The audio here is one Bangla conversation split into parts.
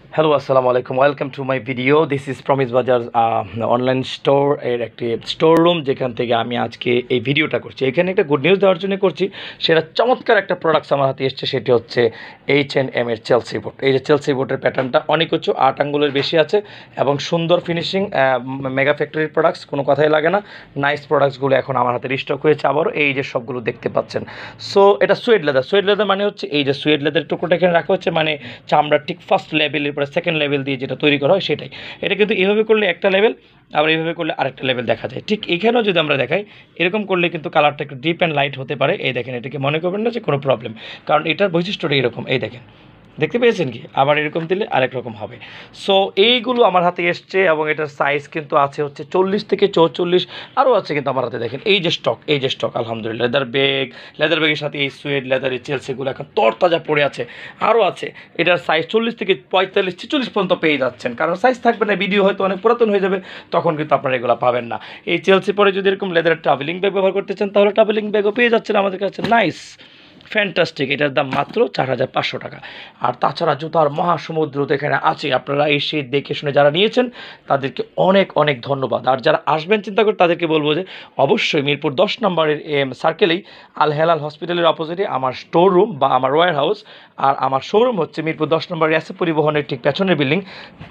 হ্যালো আসসালামু আলাইকুম, welcome to my video. This is Promise Bazar online store এর একটি স্টোর রুম, যেখান থেকে আমি আজকে এই ভিডিওটা করছি। এখানে একটা গুড নিউজ দেওয়ার জন্য করছি। সেটা চমৎকার একটা প্রোডাক্টস আমার হাতে এসছে, সেটি হচ্ছে H&M এর চেলসি বোর্ড। এই যে চেলসি বোর্ডের প্যাটার্নটা অনেক উঁচু, 8 আঙ্গুলের বেশি আছে এবং সুন্দর ফিনিশিং, মেগা ফ্যাক্টরির প্রোডাক্টস, কোনো কথাই লাগে না। নাইস প্রোডাক্টসগুলো এখন আমার হাতে স্টক হয়েছে আবারও। এই যে সবগুলো দেখতে পাচ্ছেন, সো এটা সুয়েড লেদার। সুয়েড লেদার মানে হচ্ছে এই যে সুয়েড লেদার টুকরোটা এখানে রাখা হচ্ছে, মানে চামড়ার ঠিক ফার্স্ট লেভেলের পরে সেকেন্ড লেভেল দিয়ে যেটা তৈরি করা হয় সেটাই। এটা কিন্তু এভাবে করলে একটা লেভেল, আবার এইভাবে করলে আরেকটা লেভেল দেখা যায়। ঠিক এখানেও যদি আমরা দেখাই, এরকম করলে কিন্তু কালারটা একটু ডিপ অ্যান্ড লাইট হতে পারে। এই দেখেন, এটাকে মনে করবেন না যে কোনো প্রবলেম, কারণ এটার বৈশিষ্ট্যটা এরকম। এই দেখেন, দেখতে পেয়েছেন কি? আবার এরকম দিলে আরেক রকম হবে। সো এইগুলো আমার হাতে এসছে এবং এটার সাইজ কিন্তু আছে হচ্ছে 40 থেকে 44, আরও আছে কিন্তু আমার হাতে। দেখেন এই যে স্টক, এই যে স্টক, আলহামদুলিল্লাহ। লেদার ব্যাগের সাথে এই সুয়েড লেদারের চেলসিগুলো এখন তরতাজা পড়ে আছে, আরও আছে। এটার সাইজ 40 থেকে 45 46 পর্যন্ত পেয়ে যাচ্ছেন, কারণ সাইজ থাকবে না, ভিডিও হয়তো অনেক পুরাতন হয়ে যাবে, তখন কিন্তু আপনারা এগুলো পাবেন না। এই চেলসি পরে যদি এরকম লেদারের ট্রাভেলিং ব্যাগ ব্যবহার করতে চান, তাহলে ট্রাভেলিং ব্যাগও পেয়ে যাচ্ছেন আমাদের কাছে। Nice, fantastic. এটার দাম মাত্র 4,500 টাকা। আর তাছাড়া জুতার মহাসমুদ্র তো এখানে আছে। আপনারা এসে দেখে শুনে যারা নিয়েছেন তাদেরকে অনেক অনেক ধন্যবাদ। আর যারা আসবেন চিন্তা করে, তাদেরকে বলবো যে অবশ্যই মিরপুর 10 নম্বরের সার্কেলেই আল হেলাল হসপিটালের অপোজিটে আমার স্টোর রুম বা আমার ওয়্যার হাউস। আর আমার শোরুম হচ্ছে মিরপুর 10 নম্বরের এসএ পরিবহনের ঠিক পেছনের বিল্ডিং,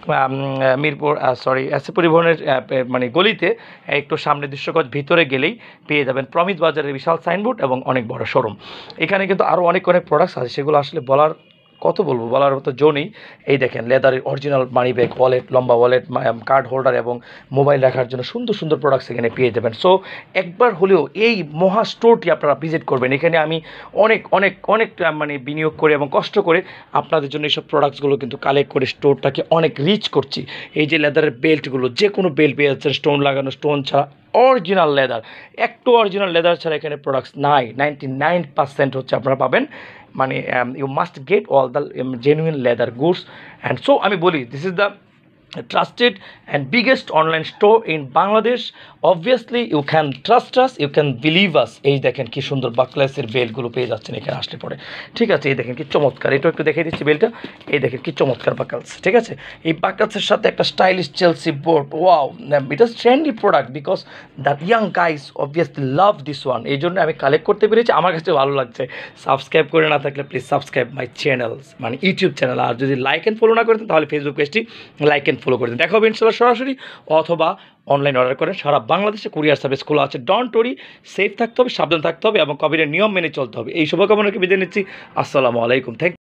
এসএ পরিবহনের মানে গলিতে একটু সামনে 200 গজ ভিতরে গেলেই পেয়ে যাবেন প্রমিস বাজারের বিশাল সাইনবোর্ড এবং অনেক বড় শোরুম। এখানে কিন্তু আরও অনেক প্রোডাক্টস আছে, সেগুলো আসলে বলার মতো জো নেই। এই দেখেন, লেদারের অরিজিনাল মানি ব্যাগ, ওয়ালেট, লম্বা ওয়ালেট, কার্ড হোল্ডার এবং মোবাইল রাখার জন্য সুন্দর সুন্দর প্রোডাক্টস এখানে পেয়ে যাবেন। সো একবার হলেও এই মহা স্টোরটি আপনারা ভিজিট করবেন। এখানে আমি অনেক অনেক অনেক মানে বিনিয়োগ করে এবং কষ্ট করে আপনাদের জন্য এইসব প্রোডাক্টসগুলো কিন্তু কালেক্ট করে স্টোরটাকে অনেক রিচ করছি। এই যে লেদারের বেল্টগুলো, যে কোনো বেল্ট পেয়ে যাচ্ছেন, স্টোন লাগানো, স্টোন ছাড়া, অরিজিনাল লেদার। একটু অরিজিনাল লেদার ছাড়া এখানে প্রোডাক্টস নাই। 99% হচ্ছে আপনারা পাবেন, মানে you must get all the genuine leather goods. And so আমি বলি, this is the trusted and biggest online store in Bangladesh. Obviously you can trust us, you can believe us. এই দেখেন কি সুন্দর বাকলেসের বেলগুলো পেয়ে যাচ্ছেন এখানে আসলে পরে। ঠিক আছে, এই দেখেন কি চমৎকার। এটা একটু দেখিয়ে দিচ্ছি বেলটা। এই দেখেন কি চমৎকার বাকলস। ঠিক আছে, এই বাকলসের সাথে একটা stylish Chelsea boot. Wow, it is trendy product because the young guys obviously love this one. এই জন্য আমি কালেক্ট করতে পেরেছি, আমার কাছে ভালো লাগছে। সাবস্ক্রাইব করে না থাকলে প্লিজ সাবস্ক্রাইব মাই চ্যানেল, মানে ইউটিউব চ্যানেল। আর যদি লাইক অ্যান্ড ফলো না করতেন, তাহলে ফেসবুক পেজটি লাইক অ্যান্ড ফলো করে দিন। দেখা হবে ইনশাল্লাহ সরাসরি, অথবা অনলাইন অর্ডার করেন। সারা বাংলাদেশে কুরিয়ার সার্ভিস খোলা আছে। ডোন্ট ওয়ারি, সেফ থাকতে হবে, সাবধান থাকতে হবে এবং কোভিডের নিয়ম মেনে চলতে হবে। এই শুভকামনাকে বিদায় নিচ্ছি। আসসালামু আলাইকুম। থ্যাংক